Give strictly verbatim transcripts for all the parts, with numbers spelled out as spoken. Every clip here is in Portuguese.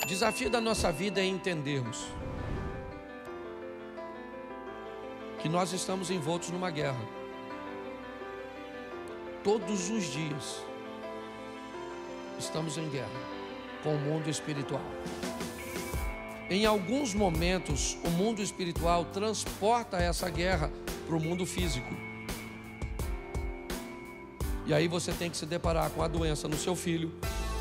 desafio da nossa vida é entendermos que nós estamos envoltos numa guerra. Todos os dias estamos em guerra com o mundo espiritual. Em alguns momentos, o mundo espiritual transporta essa guerra para o mundo físico. E aí você tem que se deparar com a doença no seu filho,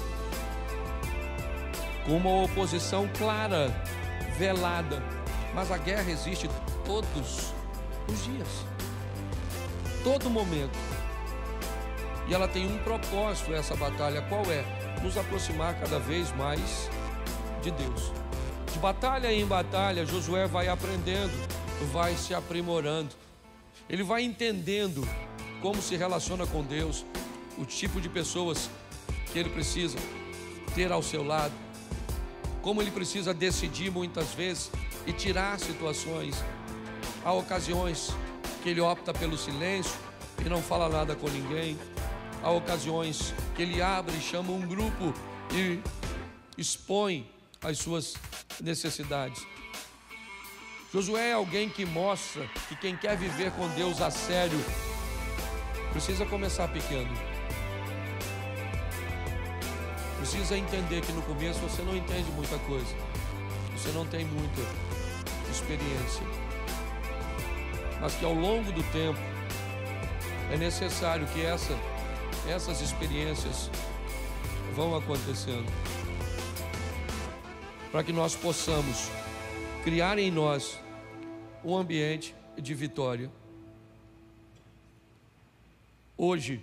com uma oposição clara, velada. Mas a guerra existe todos os dias, todo momento. E ela tem um propósito, essa batalha. Qual é? Nos aproximar cada vez mais de Deus. De batalha em batalha, Josué vai aprendendo, vai se aprimorando. Ele vai entendendo como se relaciona com Deus, o tipo de pessoas que ele precisa ter ao seu lado, como ele precisa decidir muitas vezes e tirar situações. Há ocasiões que ele opta pelo silêncio e não fala nada com ninguém. Há ocasiões que ele abre e chama um grupo e expõe as suas necessidades. Josué é alguém que mostra que quem quer viver com Deus a sério precisa começar pequeno. Precisa entender que no começo você não entende muita coisa, você não tem muita experiência, mas que ao longo do tempo é necessário que essa, essas experiências vão acontecendo, para que nós possamos criar em nós um ambiente de vitória. Hoje,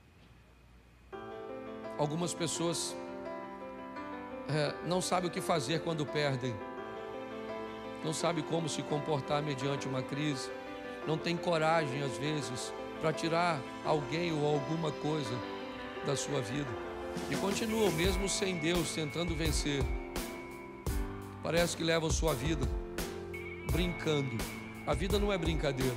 algumas pessoas é, não sabem o que fazer quando perdem, não sabem como se comportar mediante uma crise, não tem coragem às vezes para tirar alguém ou alguma coisa da sua vida e continuam mesmo sem Deus tentando vencer. Parece que levam sua vida brincando. A vida não é brincadeira.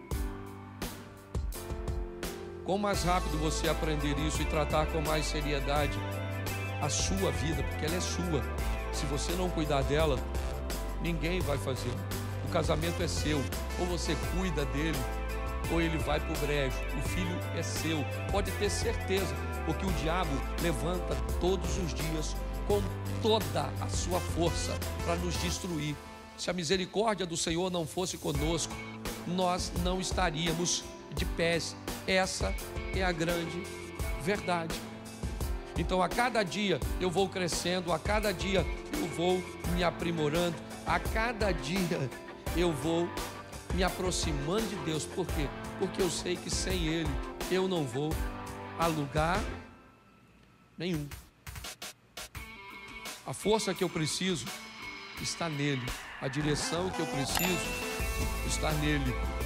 Quanto mais rápido você aprender isso e tratar com mais seriedade a sua vida, porque ela é sua, se você não cuidar dela, ninguém vai fazer. O casamento é seu, ou você cuida dele, ou ele vai para o brejo. O filho é seu, pode ter certeza, porque o diabo levanta todos os dias com toda a sua força para nos destruir. Se a misericórdia do Senhor não fosse conosco, nós não estaríamos de pés. Essa é a grande verdade. Então a cada dia eu vou crescendo, a cada dia eu vou me aprimorando, a cada dia eu vou me aproximando de Deus. Por quê? Porque eu sei que sem Ele eu não vou a lugar nenhum. A força que eu preciso está nele. A direção que eu preciso está nele.